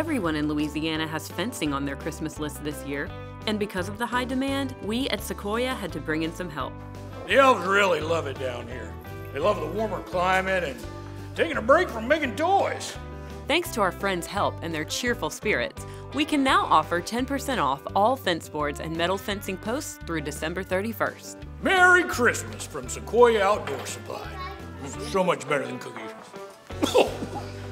Everyone in Louisiana has fencing on their Christmas list this year, and because of the high demand, we at Sequoia had to bring in some help. The elves really love it down here. They love the warmer climate and taking a break from making toys. Thanks to our friends' help and their cheerful spirits, we can now offer 10% off all fence boards and metal fencing posts through December 31st. Merry Christmas from Sequoia Outdoor Supply. So much better than cookies.